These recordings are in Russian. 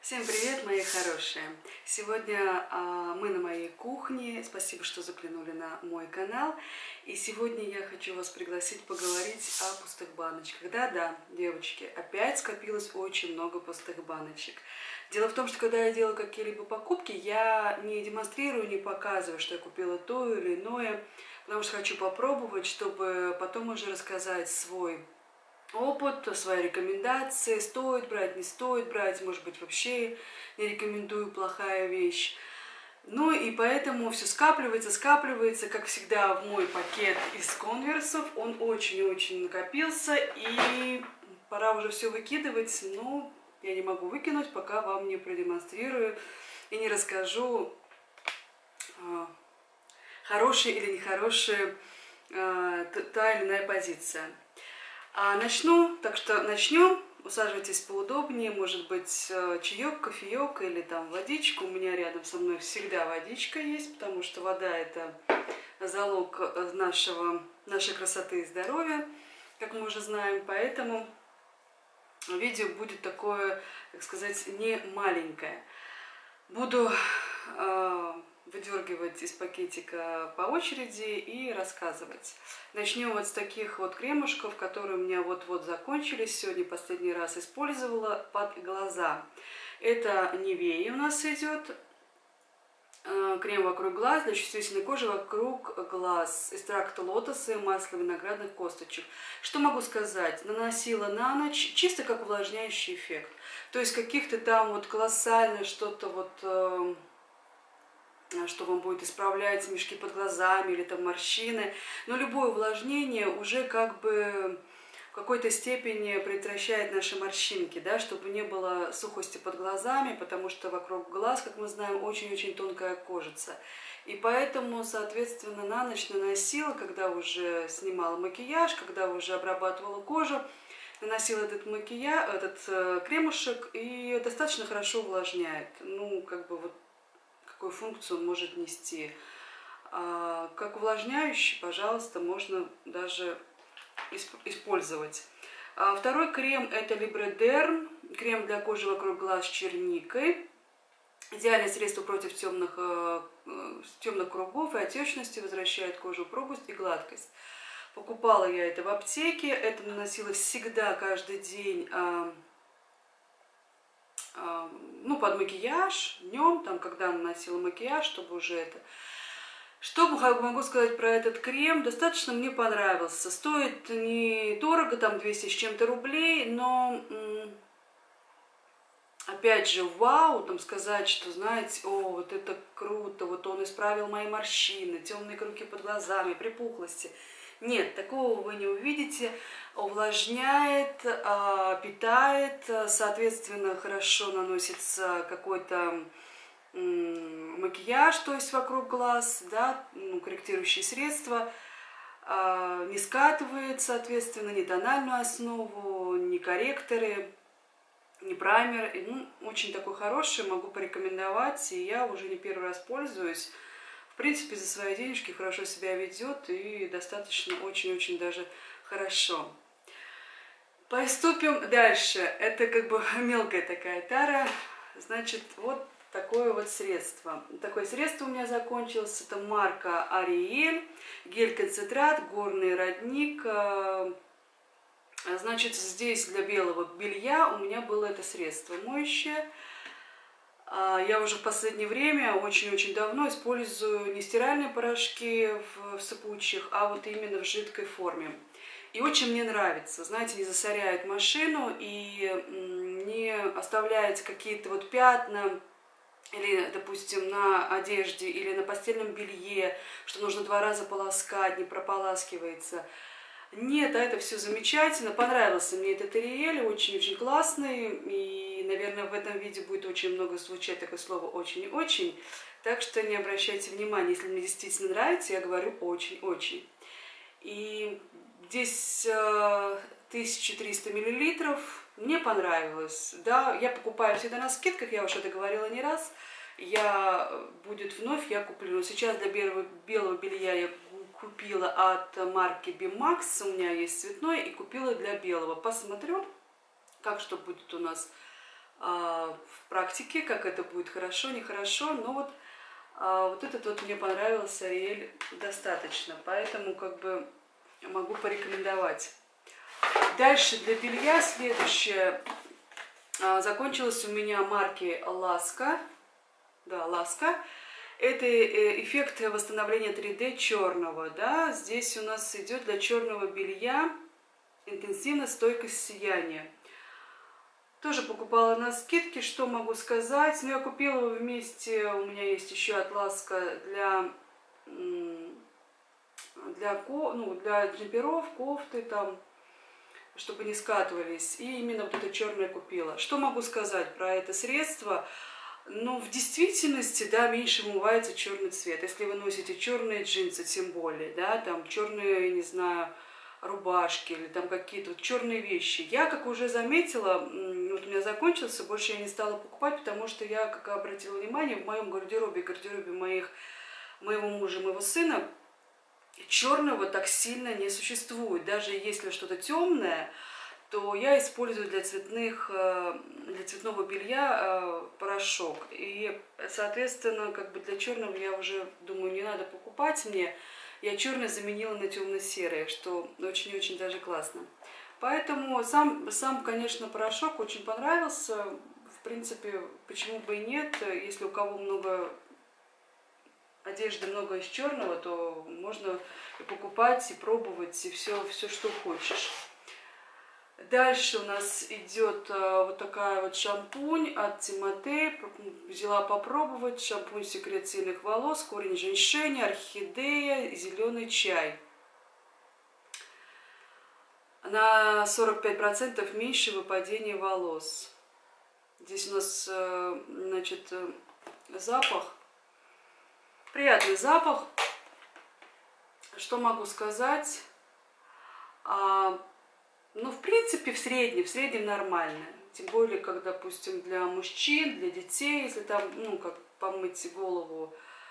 Всем привет, мои хорошие! Сегодня мы на моей кухне. Спасибо, что заглянули на мой канал. И сегодня я хочу вас пригласить поговорить о пустых баночках. Да-да, девочки, опять скопилось очень много пустых баночек. Дело в том, что когда я делаю какие-либо покупки, я не демонстрирую, не показываю, что я купила то или иное, потому что хочу попробовать, чтобы потом уже рассказать свой опыт, свои рекомендации, стоит брать, не стоит брать, может быть, вообще не рекомендую, плохая вещь. Ну и поэтому все скапливается, как всегда, в мой пакет из конверсов. Он очень-очень накопился, и пора уже все выкидывать, но я не могу выкинуть, пока вам не продемонстрирую и не расскажу, хорошая или нехорошая та или иная позиция. Начну, так что начнем. Усаживайтесь поудобнее, может быть, чаек, кофеек или там водичку. У меня рядом со мной всегда водичка есть, потому что вода — это залог нашей красоты и здоровья, как мы уже знаем. Поэтому видео будет такое, так сказать, не маленькое. Буду выдергивать из пакетика по очереди и рассказывать. Начнем вот с таких вот кремушков, которые у меня вот-вот закончились. Сегодня последний раз использовала под глаза. Это Nivea у нас идет. Крем вокруг глаз для чувствительной кожи вокруг глаз. Экстракт лотоса и масла виноградных косточек. Что могу сказать? Наносила на ночь, чисто как увлажняющий эффект. То есть каких-то там вот колоссально что-то вот, что вам будет исправлять мешки под глазами или там морщины. Но любое увлажнение уже как бы в какой-то степени предотвращает наши морщинки, да, чтобы не было сухости под глазами, потому что вокруг глаз, как мы знаем, очень-очень тонкая кожица. И поэтому, соответственно, на ночь наносила, когда уже снимала макияж, когда уже обрабатывала кожу, наносила этот кремушек, и достаточно хорошо увлажняет. Ну, как бы вот какую функцию он может нести. Как увлажняющий, пожалуйста, можно даже использовать. Второй крем — это Librederm, крем для кожи вокруг глаз с черникой. Идеальное средство против темных кругов и отечности, возвращает кожу упругость и гладкость. Покупала я это в аптеке, это наносила всегда, каждый день, ну, под макияж, днем, там, когда наносила макияж, чтобы уже это... Что могу сказать про этот крем? Достаточно мне понравился. Стоит недорого, там 200 с чем-то рублей, но опять же, вау, там сказать, что, знаете, о, вот это круто, вот он исправил мои морщины, темные круги под глазами, припухлости. Нет, такого вы не увидите. Увлажняет, питает, соответственно, хорошо наносится какой-то макияж, то есть вокруг глаз, да, ну, корректирующие средства, не скатывает, соответственно, ни тональную основу, ни корректоры, ни праймер. Ну, очень такой хороший, могу порекомендовать, и я уже не первый раз пользуюсь. В принципе, за свои денежки хорошо себя ведет и достаточно, очень-очень даже хорошо. Приступим дальше. Это как бы мелкая такая тара. Значит, вот такое вот средство. Такое средство у меня закончилось. Это марка Ариэль. Гель-концентрат, горный родник. Значит, здесь для белого белья у меня было это средство моющее. Я уже в последнее время, очень-очень давно использую не стиральные порошки в сыпучих, а вот именно в жидкой форме. И очень мне нравится. Знаете, не засоряет машину и не оставляет какие-то вот пятна, или, допустим, на одежде или на постельном белье, что нужно 2 раза полоскать, не прополаскивается. Нет, это все замечательно. Понравился мне этот Ариэль, очень-очень классный. И, наверное, в этом видео будет очень много звучать такое слово «очень-очень». Так что не обращайте внимания, если мне действительно нравится, я говорю «очень-очень». И здесь 1300 мл. Мне понравилось. Да, я покупаю всегда на скидках, я уже это говорила не раз. Будет вновь, я куплю. Но сейчас для белого белья я купила от марки Bimax, у меня есть цветной, и купила для белого. Посмотрю, как что будет у нас в практике, как это будет хорошо, нехорошо, но вот этот вот мне понравился, Ариэль, достаточно, поэтому как бы могу порекомендовать. Дальше для белья следующее. Закончилась у меня марки Ласка. Да, Ласка. Это эффект восстановления 3D черного. Да? Здесь у нас идет для черного белья интенсивная стойкость сияния. Тоже покупала на скидке, что могу сказать. Но я купила его вместе, у меня есть еще от Ласка для джемперов, кофты там, чтобы не скатывались. И именно вот это черное купила. Что могу сказать про это средство? Ну, в действительности, да, меньше вымывается черный цвет. Если вы носите черные джинсы, тем более, да, там черные, не знаю, рубашки или там какие-то вот черные вещи. Я, как уже заметила, вот у меня закончился, больше я не стала покупать, потому что я, как обратила внимание, в моем гардеробе моего мужа, моего сына, черного так сильно не существует. Даже если что-то темное, то я использую для цветного белья порошок. И, соответственно, как бы для черного я уже думаю, не надо покупать мне. Я черный заменила на темно-серый, что очень-очень даже классно. Поэтому сам, конечно, порошок очень понравился. В принципе, почему бы и нет. Если у кого много одежды, много из черного, то можно и покупать, и пробовать, и все, что хочешь. Дальше у нас идет вот такая вот шампунь от Тимотей. Взяла попробовать. Шампунь «Секрет сильных волос», корень женьшеня, орхидея, зеленый чай. На 45% меньше выпадения волос. Здесь у нас, значит, запах. Приятный запах. Что могу сказать? Ну, в принципе, в среднем нормально. Тем более, как, допустим, для мужчин, для детей, если там, ну, как помыть голову.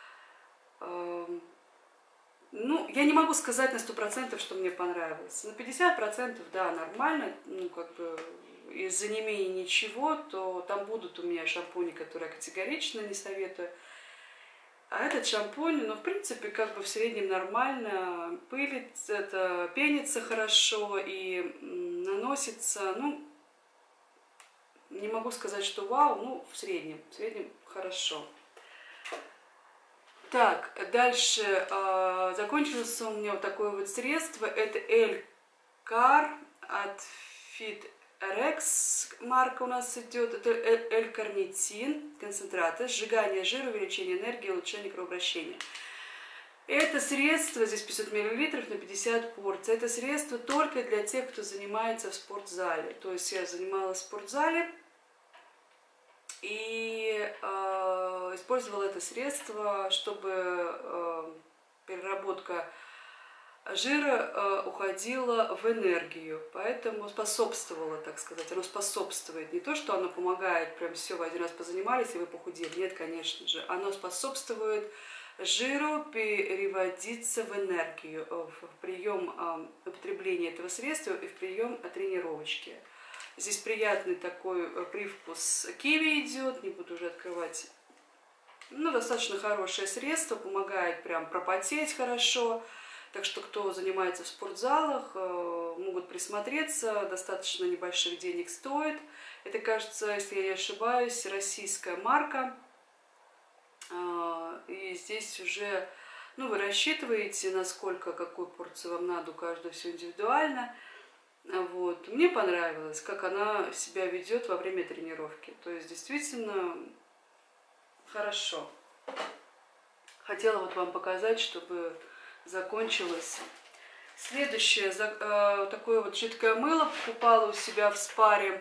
Ну, я не могу сказать на 100%, что мне понравилось. На 50%, да, нормально. Ну, как бы, из-за не менее ничего, то там будут у меня шампуни, которые я категорично не советую. А этот шампунь, ну, в принципе, как бы в среднем нормально. Пенится хорошо и наносится, ну, не могу сказать, что вау, ну, в среднем хорошо. Так, дальше закончилось у меня вот такое вот средство. Это L-Car от FitRx марка у нас идет. Это L-карнитин, концентраты, сжигание жира, увеличение энергии, улучшение кровообращения. Это средство, здесь 500 мл на 50 порций. Это средство только для тех, кто занимается в спортзале. То есть я занималась в спортзале и использовала это средство, чтобы переработка жира уходила в энергию, поэтому способствовало, так сказать, оно способствует. Не то, что оно помогает, прям все, вы один раз позанимались и вы похудели, нет, конечно же, оно способствует жиру переводиться в энергию, в прием употребления этого средства и в прием тренировочки. Здесь приятный такой привкус киви идет, не буду уже открывать. Ну, достаточно хорошее средство, помогает прям пропотеть хорошо. Так что, кто занимается в спортзалах, могут присмотреться, достаточно небольших денег стоит. Это, кажется, если я не ошибаюсь, российская марка. И здесь уже, ну, вы рассчитываете, насколько, какую порцию вам надо, у каждого все индивидуально. Вот. Мне понравилось, как она себя ведет во время тренировки. То есть, действительно, хорошо. Хотела вот вам показать, чтобы закончилось. Следующее, такое вот жидкое мыло. Покупала у себя в спаре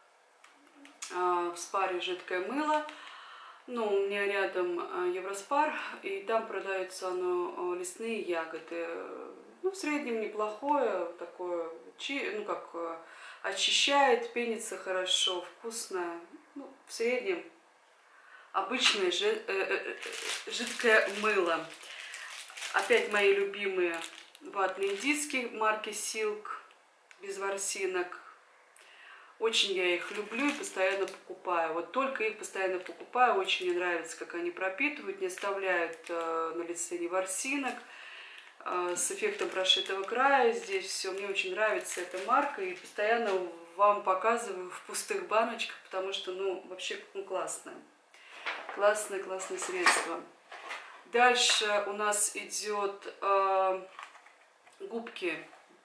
жидкое мыло. Ну, у меня рядом Евроспар, и там продается оно лесные ягоды. Ну, в среднем неплохое, такое, ну, как очищает, пенится хорошо, вкусно. Ну, в среднем обычное жидкое мыло. Опять мои любимые ватные диски марки Silk, без ворсинок. Очень я их люблю и постоянно покупаю. Вот только их постоянно покупаю. Очень мне нравится, как они пропитывают, не оставляют на лице ни ворсинок. С эффектом прошитого края здесь все. Мне очень нравится эта марка. И постоянно вам показываю в пустых баночках, потому что, ну, вообще, ну, классное. Классное средство. Дальше у нас идет губки.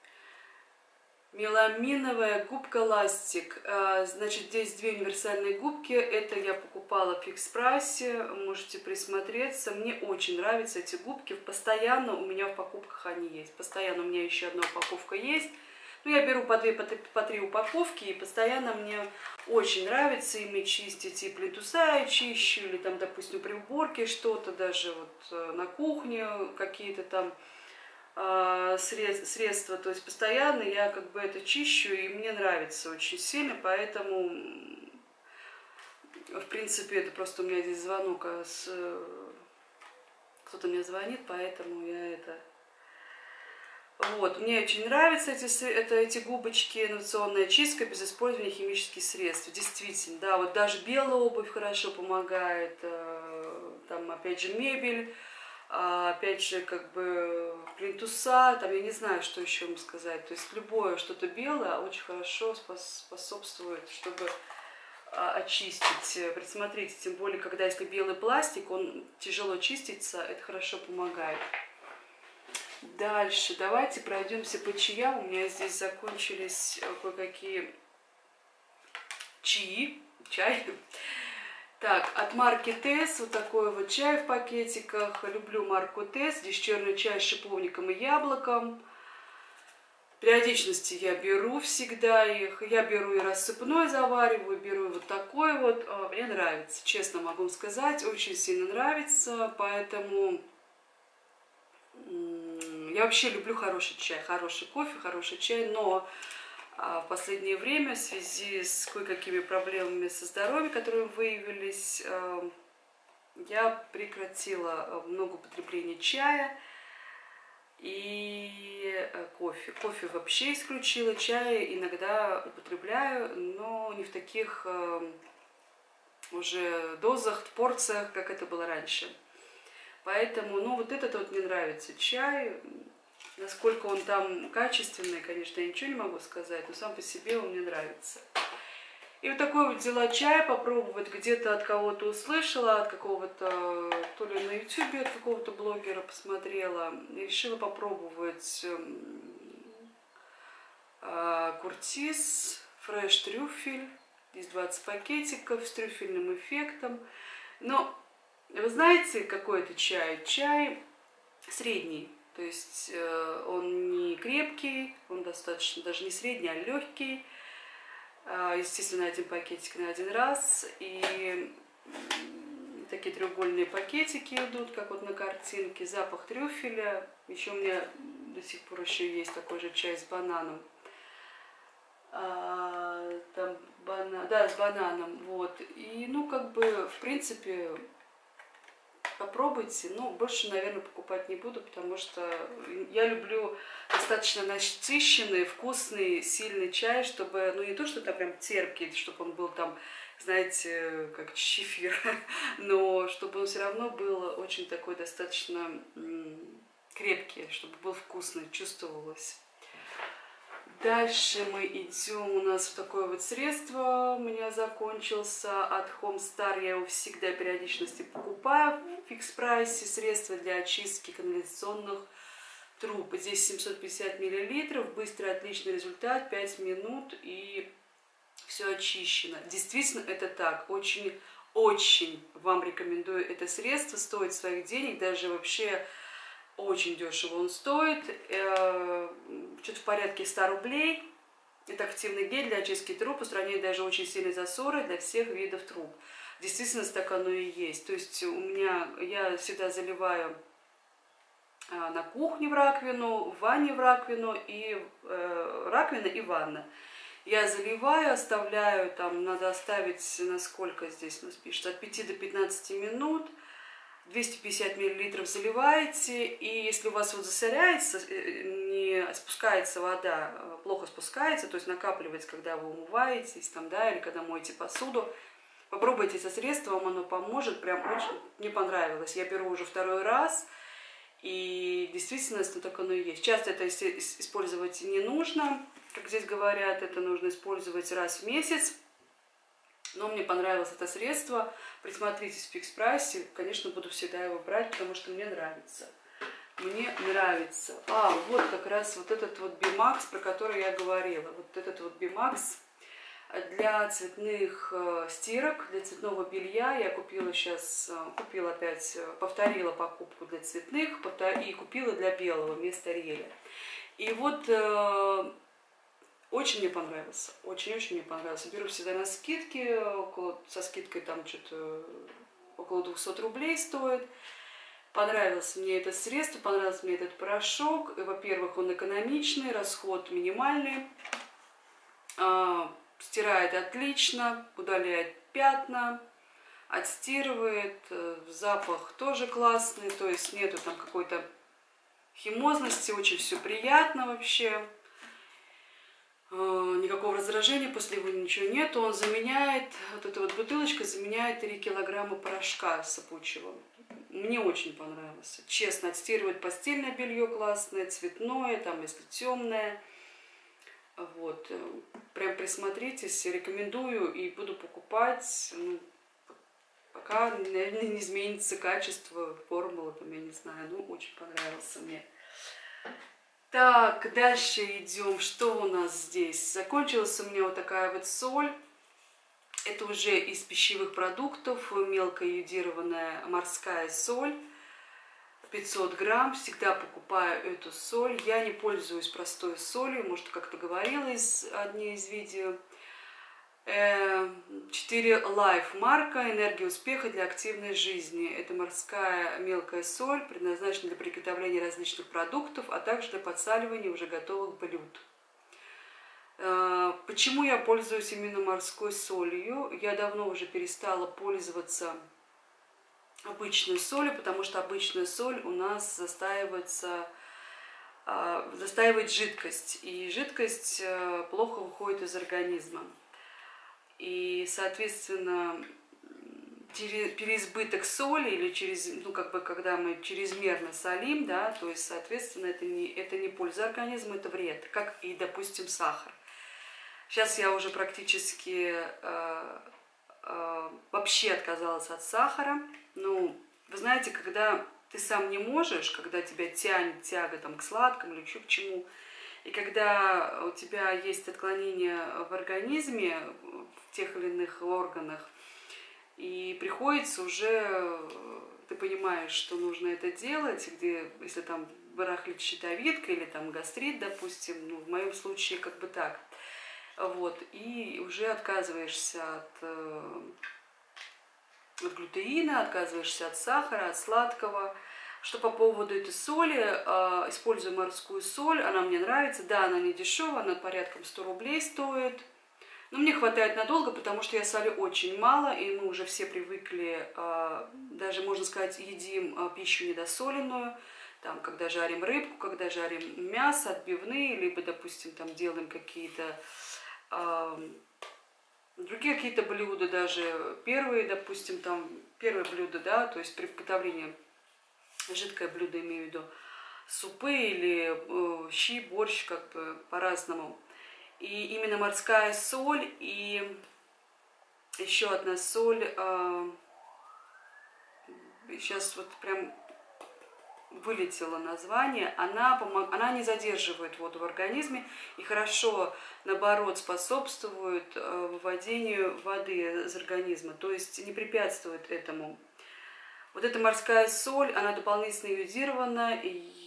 Меламиновая губка ластик. Значит, здесь две универсальные губки. Это я покупала в фикс-прайсе. Можете присмотреться. Мне очень нравятся эти губки. Постоянно у меня в покупках они есть. Постоянно у меня еще одна упаковка есть. Ну, я беру по 2, по 3 упаковки. И постоянно мне очень нравится ими чистить. И плинтуса я чищу. Или там, допустим, при уборке что-то. Даже вот на кухне какие-то там средства, то есть постоянно я как бы это чищу, и мне нравится очень сильно, поэтому, в принципе, это просто у меня здесь звонок, кто-то мне звонит, поэтому я это... Вот, мне очень нравятся эти губочки, инновационная чистка без использования химических средств. Действительно, да, вот даже белая обувь хорошо помогает, там, опять же, мебель, опять же, как бы плинтуса, там, я не знаю, что еще вам сказать. То есть любое что-то белое очень хорошо способствует, чтобы очистить. Присмотрите, тем более, когда если белый пластик, он тяжело чистится, это хорошо помогает. Дальше давайте пройдемся по чаям. У меня здесь закончились кое-какие чай. Так, от марки Тесс вот такой вот чай в пакетиках. Люблю марку Тесс. Здесь черный чай с шиповником и яблоком. Периодичности я беру всегда их. Я беру и рассыпной завариваю, беру вот такой вот. Мне нравится, честно могу сказать, очень сильно нравится. Поэтому я вообще люблю хороший чай, хороший кофе, хороший чай. Но в последнее время в связи с кое-какими проблемами со здоровьем, которые выявились, я прекратила много употребления чая и кофе. Кофе вообще исключила, чай иногда употребляю, но не в таких уже дозах, порциях, как это было раньше. Поэтому, ну, вот этот вот мне нравится чай. Насколько он там качественный, конечно, я ничего не могу сказать, но сам по себе он мне нравится. И вот такой вот взяла чай попробовать, где-то от кого-то услышала, от какого-то, то ли на ютубе от какого-то блогера посмотрела. И решила попробовать Куртис Фреш Трюфель. Здесь 20 пакетиков с трюфельным эффектом. Но вы знаете, какой это чай? Чай средний. То есть он не крепкий, он достаточно даже не средний, а легкий. Естественно, один пакетик на один раз. И такие треугольные пакетики идут, как вот на картинке. Запах трюфеля. Еще у меня до сих пор еще есть такой же чай с бананом. Там да, с бананом. Вот. И, ну, как бы, в принципе... Попробуйте, но больше, наверное, покупать не буду, потому что я люблю достаточно насыщенный, вкусный, сильный чай, чтобы, ну не то, что там прям терпкий, чтобы он был там, знаете, как чефир, но чтобы он все равно был очень такой достаточно крепкий, чтобы был вкусный, чувствовалось. Дальше мы идем, у нас такое вот средство у меня закончился от Homestar, я его всегда периодичности покупаю в фикс-прайсе, средство для очистки канализационных труб. Здесь 750 мл, быстрый отличный результат, 5 минут и все очищено. Действительно это так, очень вам рекомендую это средство, стоит своих денег, даже вообще... Очень дешево он стоит, что-то в порядке 100 рублей. Это активный гель для очистки труб, устраняет даже очень сильные засоры для всех видов труб. Действительно, так оно и есть. То есть у меня, я всегда заливаю на кухне в раковину, в ванне в раковину, и раковина и ванна. Я заливаю, оставляю, там надо оставить, насколько здесь у нас пишет, от 5 до 15 минут. 250 мл заливаете, и если у вас вот засоряется, не спускается вода, плохо спускается, то есть накапливается, когда вы умываетесь, там, да, или когда моете посуду, попробуйте это средство, вам оно поможет, прям очень мне понравилось. Я беру уже второй раз, и действительно, так оно и есть. Часто это использовать не нужно, как здесь говорят, это нужно использовать раз в месяц. Но мне понравилось это средство. Присмотритесь в фикс прайсе. Конечно, буду всегда его брать, потому что мне нравится. Мне нравится. Вот как раз вот этот вот Бимакс, про который я говорила. Вот этот вот Бимакс для цветных стирок, для цветного белья. Я купила сейчас, опять, повторила покупку для цветных и купила для белого вместо Ариэля. И вот очень мне понравился, очень-очень мне понравился. Беру всегда на скидке, со скидкой там что-то около 200 рублей стоит. Понравилось мне это средство, понравился мне этот порошок. Во-первых, он экономичный, расход минимальный, стирает отлично, удаляет пятна, отстирывает, запах тоже классный, то есть нету там какой-то химозности, очень все приятно вообще. Никакого раздражения, после него ничего нету. Он заменяет, вот эта вот бутылочка заменяет 3 килограмма порошка сыпучего. Мне очень понравился. Честно, отстирывает постельное белье классное, цветное, там если темное. Вот. Прям присмотритесь, рекомендую и буду покупать. Ну, пока, наверное, не изменится качество, формула, там, я не знаю. Ну, очень понравился мне. Так, дальше идем. Что у нас здесь? Закончилась у меня вот такая вот соль. Это уже из пищевых продуктов, мелко йодированная морская соль. 500 грамм. Всегда покупаю эту соль. Я не пользуюсь простой солью. Может, как-то говорила из одной из видео. 4 Life марка «Энергия успеха для активной жизни». Это морская мелкая соль, предназначена для приготовления различных продуктов, а также для подсаливания уже готовых блюд. Почему я пользуюсь именно морской солью? Я давно уже перестала пользоваться обычной солью, потому что обычная соль у нас застаивает жидкость, и жидкость плохо выходит из организма. И, соответственно, переизбыток соли или когда мы чрезмерно солим, да, то есть, соответственно, это не польза организму, это вред, как и, допустим, сахар. Сейчас я уже практически вообще отказалась от сахара. Ну, вы знаете, когда ты сам не можешь, когда тебя тянет тяга там, к сладкому или еще к чему, и когда у тебя есть отклонения в организме, в тех или иных органах, и приходится уже, ты понимаешь, что нужно это делать, где, если там барахлит щитовидка или там гастрит, допустим, ну, в моем случае как бы так, вот, и уже отказываешься от глютеина, отказываешься от сахара, от сладкого. Что по поводу этой соли, использую морскую соль, она мне нравится. Да, она не дешевая, она порядком 100 рублей стоит. Но мне хватает надолго, потому что я солю очень мало, и мы уже все привыкли, даже, можно сказать, едим пищу недосоленную. Там, когда жарим рыбку, когда жарим мясо, отбивные, либо, допустим, там делаем какие-то другие какие-то блюда, даже первые, допустим, там первое блюдо, да, то есть при приготовлении жидкое блюдо, имею в виду, супы или щи, борщ, как бы по-разному. И именно морская соль и еще одна соль, сейчас вот прям вылетело название, она не задерживает воду в организме и хорошо, наоборот, способствует выводению воды из организма, то есть не препятствует этому. Вот эта морская соль, она дополнительно йодирована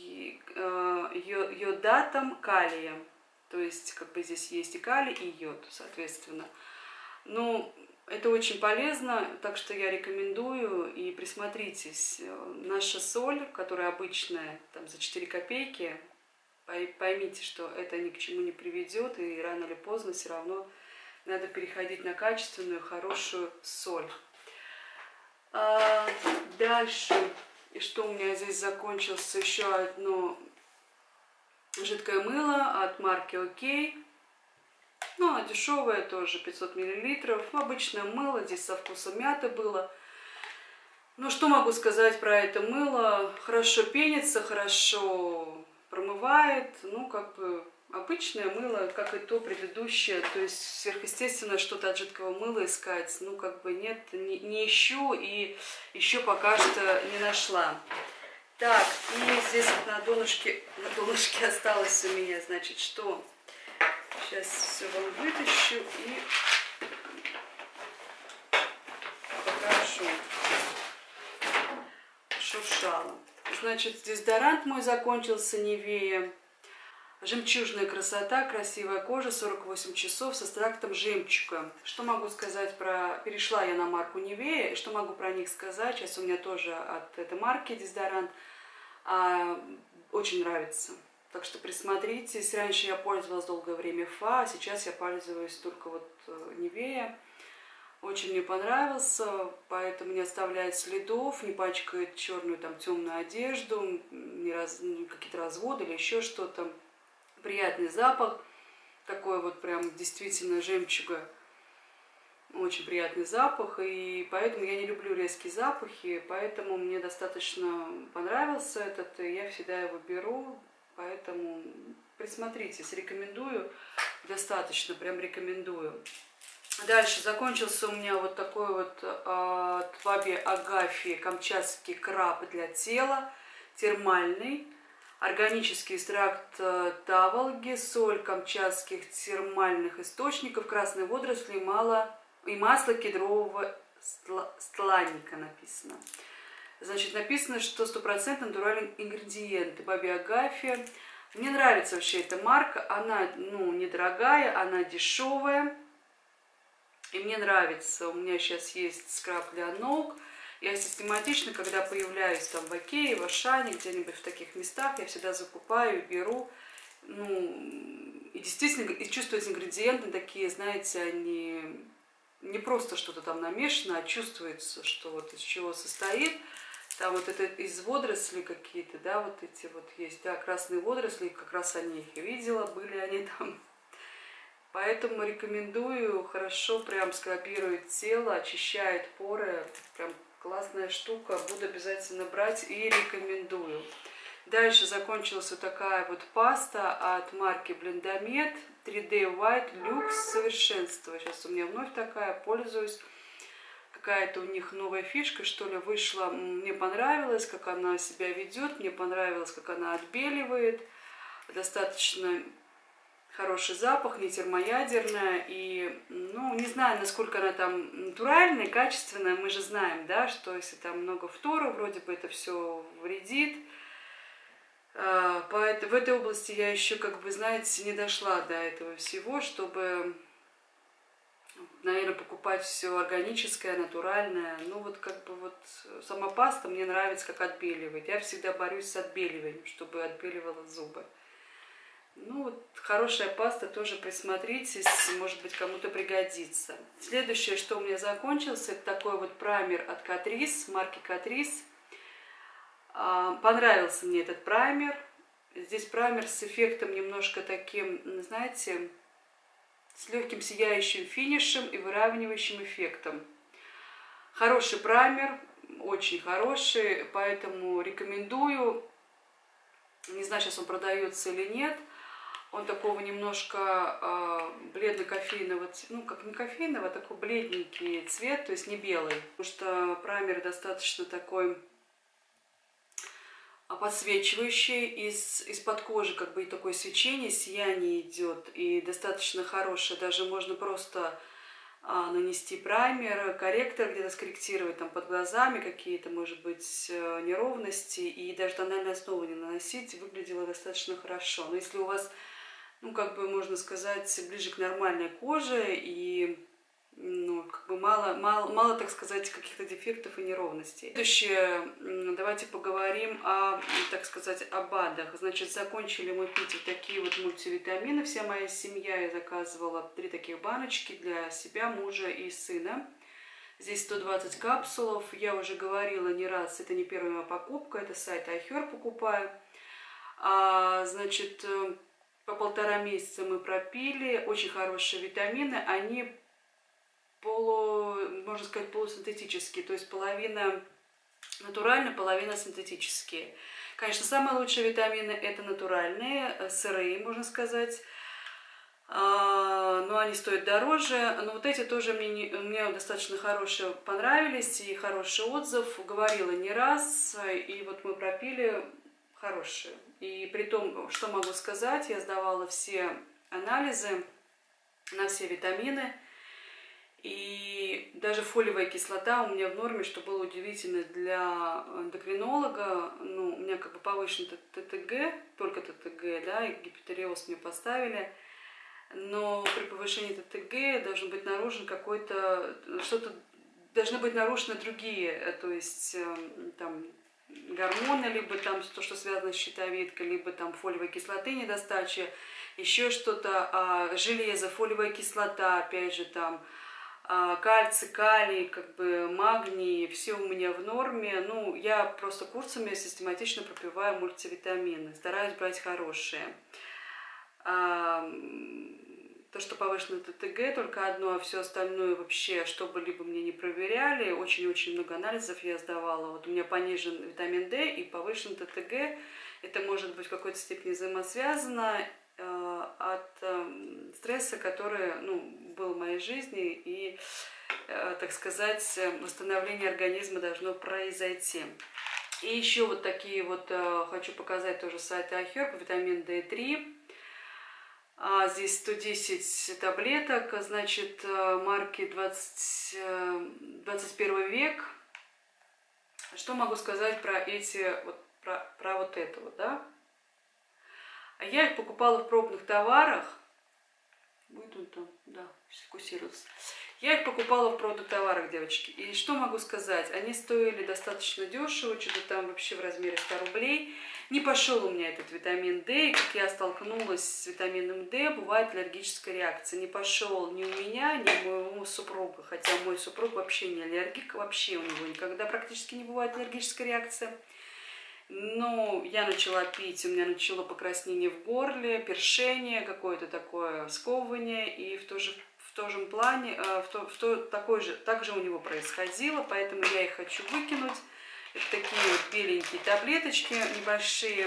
йодатом калия. То есть, как бы здесь есть и калий, и йод, соответственно. Ну, это очень полезно, так что я рекомендую и присмотритесь. Наша соль, которая обычная, там, за 4 копейки, поймите, что это ни к чему не приведет, и рано или поздно все равно надо переходить на качественную, хорошую соль. Дальше, и что у меня здесь закончился, еще одно жидкое мыло от марки ОК. Ну, дешевое тоже, 500 мл. Обычное мыло, здесь со вкусом мяты было. Ну, что могу сказать про это мыло? Хорошо пенится, хорошо промывает. Ну, как бы обычное мыло, как и то предыдущее. То есть сверхъестественно что-то от жидкого мыла искать. Ну, как бы нет, не ищу и еще пока что не нашла. Так, и здесь вот на донышке осталось у меня, значит, что? Сейчас все вам вытащу и покажу. Шуршала. Значит, дезодорант мой закончился, Nivea. Жемчужная красота, красивая кожа, 48 часов с экстрактом жемчуга. Что могу сказать про... Перешла я на марку Nivea, и что могу про них сказать? Сейчас у меня тоже от этой марки дезодорант. Очень нравится. Так что присмотритесь. Раньше я пользовалась долгое время ФА, а сейчас я пользуюсь только вот Nivea. Очень мне понравился, поэтому не оставляет следов, не пачкает черную, там, темную одежду, какие-то разводы или еще что-то. Приятный запах, такой вот прям действительно жемчуга. Очень приятный запах, и поэтому я не люблю резкие запахи, поэтому мне достаточно понравился этот, и я всегда его беру, поэтому присмотритесь, рекомендую, достаточно, прям рекомендую. Дальше закончился у меня вот такой вот от Баби Агафьи камчатский краб для тела, термальный, органический экстракт таволги, соль камчатских термальных источников, красные водоросли и масло кедрового стланника написано. Значит, написано, что 100% натуральный ингредиент. Баби Агафья. Мне нравится вообще эта марка. Она, ну, недорогая, она дешевая. И мне нравится. У меня сейчас есть скраб для ног. Я систематично, когда появляюсь там в Окее, в Ашане, где-нибудь в таких местах, я всегда закупаю, беру. Ну, и действительно, и чувствуются ингредиенты такие, знаете, они не просто что-то там намешано, а чувствуется, что вот из чего состоит. Там вот это из водорослей какие-то, да, вот эти вот есть, да, красные водоросли, как раз они их видела, были они там. Поэтому рекомендую, хорошо прям скрабирует тело, очищает поры, прям классная штука, буду обязательно брать и рекомендую. Дальше закончилась вот такая вот паста от марки Blendamед 3D White Luxe Совершенство. Сейчас у меня вновь такая, пользуюсь. Какая-то у них новая фишка, что ли, вышла. Мне понравилось, как она себя ведет, мне понравилось, как она отбеливает. Достаточно хороший запах, не термоядерная. И, ну, не знаю, насколько она там натуральная, качественная. Мы же знаем, да, что если там много фтора, вроде бы это все вредит. В этой области я еще, как бы, знаете, не дошла до этого всего, чтобы, наверное, покупать все органическое, натуральное. Ну, вот как бы вот сама паста мне нравится, как отбеливает. Я всегда борюсь с отбеливанием, чтобы отбеливала зубы. Ну, вот хорошая паста, тоже присмотритесь, может быть, кому-то пригодится. Следующее, что у меня закончился, это такой вот праймер от Catrice, марки Catrice. Понравился мне этот праймер. Здесь праймер с эффектом немножко таким, знаете, с легким сияющим финишем и выравнивающим эффектом. Хороший праймер, очень хороший, поэтому рекомендую. Не знаю, сейчас он продается или нет. Он такого немножко бледно-кофейного, ну как не кофейного, а такой бледненький цвет, то есть не белый. Потому что праймер достаточно такой подсвечивающий, из-под кожи как бы и такое свечение, сияние идет, и достаточно хорошее, даже можно просто нанести праймер, корректор где-то скорректировать там под глазами какие-то, может быть, неровности, и даже тональную основу не наносить, выглядело достаточно хорошо. Но если у вас, ну как бы можно сказать, ближе к нормальной коже и ну, как бы мало, так сказать, каких-то дефектов и неровностей. Следующее, давайте поговорим о, так сказать, о БАДах. Значит, закончили мы пить вот такие вот мультивитамины. Вся моя семья, я заказывала 3 таких баночки для себя, мужа и сына. Здесь 120 капсулов. Я уже говорила не раз, это не первая моя покупка, это сайт iHerb покупаю. Значит, по 1,5 месяца мы пропили. Очень хорошие витамины. Они можно сказать, полусинтетические. То есть половина натуральные, половина синтетические. Конечно, самые лучшие витамины это натуральные, сырые, можно сказать. Но они стоят дороже. Но вот эти тоже мне достаточно хорошие понравились. И хороший отзыв. Говорила не раз. И вот мы пропили хорошие. И при том, что могу сказать, я сдавала все анализы на все витамины. И даже фолиевая кислота у меня в норме, что было удивительно для эндокринолога. Ну, у меня как бы повышен ТТГ, только ТТГ, да, и гипотереоз мне поставили. Но при повышении ТТГ должен быть нарушен должны быть нарушены другие, то есть там гормоны, либо там то, что связано с щитовидкой, либо там фолиевой кислоты недостача, еще что-то, железо, фолиевая кислота, опять же там, кальций, калий, как бы магний, все у меня в норме. Ну, я просто курсами систематично пропиваю мультивитамины, стараюсь брать хорошие. То, что повышено ТТГ, только одно, а все остальное вообще, что бы либо мне не проверяли, очень-очень много анализов я сдавала. Вот у меня понижен витамин D и повышен ТТГ. Это может быть в какой-то степени взаимосвязано от стресса, который был в моей жизни, и, так сказать, восстановление организма должно произойти. И еще вот такие вот хочу показать тоже сайт iHerb, витамин D3. Здесь 110 таблеток, значит, марки 21 век. Что могу сказать про про вот это вот, да? Я их покупала в пробных товарах. Будет он там? Да, фокусируется. Я их покупала в пробных товарах, девочки. И что могу сказать? Они стоили достаточно дешево, что-то там вообще в размере 100 рублей. Не пошел у меня этот витамин D, и как я столкнулась с витамином D, бывает аллергическая реакция. Не пошел ни у меня, ни у моего супруга. Хотя мой супруг вообще не аллергик, вообще у него никогда практически не бывает аллергическая реакция. Но я начала пить, у меня начало покраснение в горле, першение, какое-то такое сковывание, и в том же плане, также у него происходило, поэтому я их хочу выкинуть. Это такие вот беленькие таблеточки небольшие.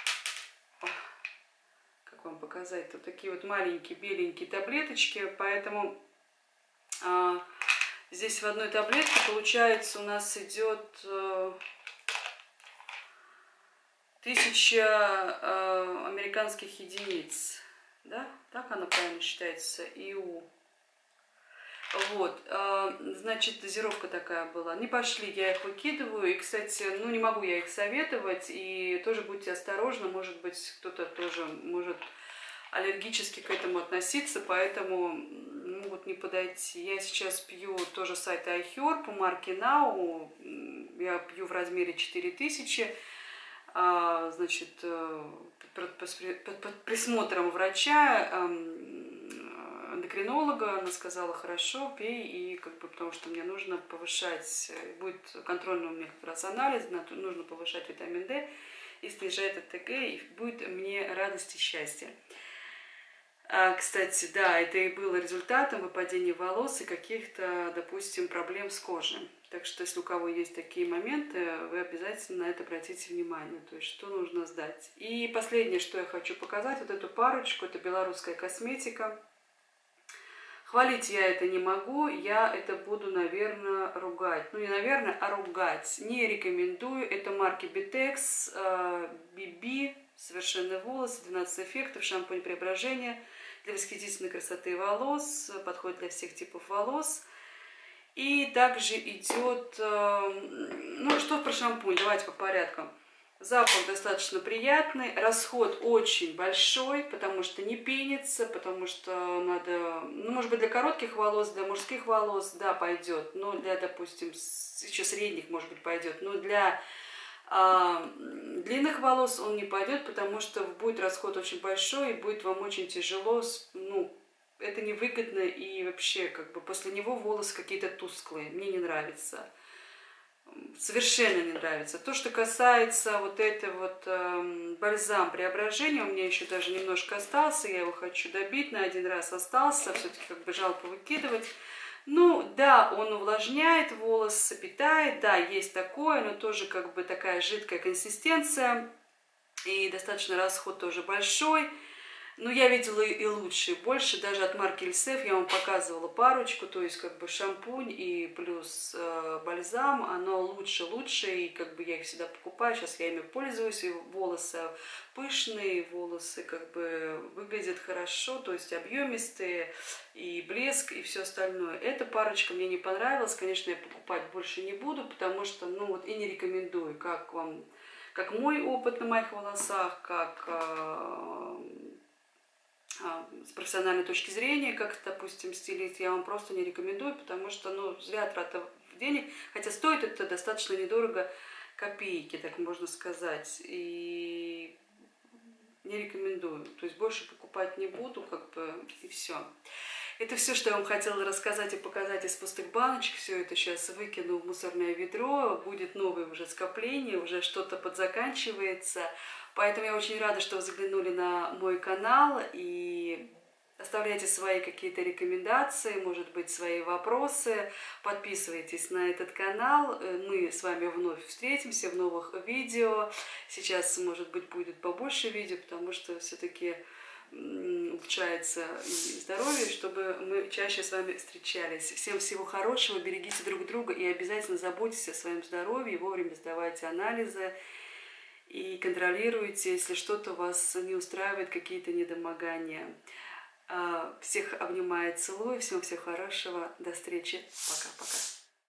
Как вам показать? Вот такие вот маленькие беленькие таблеточки, поэтому здесь в одной таблетке, получается, у нас идет 1000 американских единиц, да? Так оно правильно считается, ИУ. Вот, значит, дозировка такая была. Не пошли, я их выкидываю. И, кстати, не могу я их советовать. И тоже будьте осторожны, может быть, кто-то тоже может аллергически к этому относиться, поэтому могут не подойти. Я сейчас пью тоже сайт iHerb по марке Now. Я пью в размере 4000. Значит, под присмотром врача, эндокринолога, она сказала: хорошо, пей, и потому что мне нужно повышать, будет контрольный у меня как раз анализ, нужно повышать витамин D и снижать ТТГ, и будет мне радость и счастье. Кстати, да, это и было результатом выпадения волос и каких-то, допустим, проблем с кожей. Так что, если у кого есть такие моменты, вы обязательно на это обратите внимание, то есть, что нужно сдать. И последнее, что я хочу показать, вот эту парочку, это белорусская косметика. Хвалить я это не могу, я это буду, наверное, ругать. Ну, не наверное, а ругать. Не рекомендую. Это марки Bitex, BB, совершенные волосы, 12 эффектов, шампунь преображения для восхитительной красоты волос, подходит для всех типов волос. И также идет, что про шампунь, давайте по порядку. Запах достаточно приятный, расход очень большой, потому что не пенится, потому что надо, может быть, для коротких волос, для мужских волос, да, пойдет, но для, допустим, еще средних, может быть, пойдет, но для длинных волос он не пойдет, потому что будет расход очень большой, и будет вам очень тяжело, это невыгодно, и вообще как бы после него волосы какие-то тусклые, мне не нравится. Совершенно не нравится. То, что касается вот этой вот бальзам преображения, у меня еще даже немножко остался, я его хочу добить, на один раз остался, все-таки как бы жалко выкидывать. Ну, да, он увлажняет волосы, питает, да, есть такое, но тоже как бы такая жидкая консистенция, и достаточно расход тоже большой. Ну, я видела и лучше, и больше, даже от марки Эльсев я вам показывала парочку, то есть как бы шампунь и плюс бальзам, оно лучше, и как бы я их всегда покупаю, сейчас я ими пользуюсь, и волосы пышные, волосы как бы выглядят хорошо, то есть объемистые, и блеск, и все остальное. Эта парочка мне не понравилась, конечно, я покупать больше не буду, потому что, ну вот и не рекомендую, как вам, как мой опыт на моих волосах, как с профессиональной точки зрения, как, допустим, стилист, я вам просто не рекомендую, потому что, ну, зря трата денег, хотя стоит это достаточно недорого, копейки, так можно сказать, и не рекомендую, то есть больше покупать не буду, как бы, и все. Это все, что я вам хотела рассказать и показать из пустых баночек. Все это сейчас выкину в мусорное ведро. Будет новое уже скопление, уже что-то подзаканчивается. Поэтому я очень рада, что вы заглянули на мой канал. И оставляйте свои какие-то рекомендации, может быть, свои вопросы. Подписывайтесь на этот канал. Мы с вами вновь встретимся в новых видео. Сейчас, может быть, будет побольше видео, потому что все-таки улучшается и здоровье, чтобы мы чаще с вами встречались. Всем всего хорошего, берегите друг друга и обязательно заботьтесь о своем здоровье, вовремя сдавайте анализы и контролируйте, если что-то вас не устраивает, какие-то недомогания. Всех обнимаю, целую, всем всего хорошего, до встречи, пока-пока.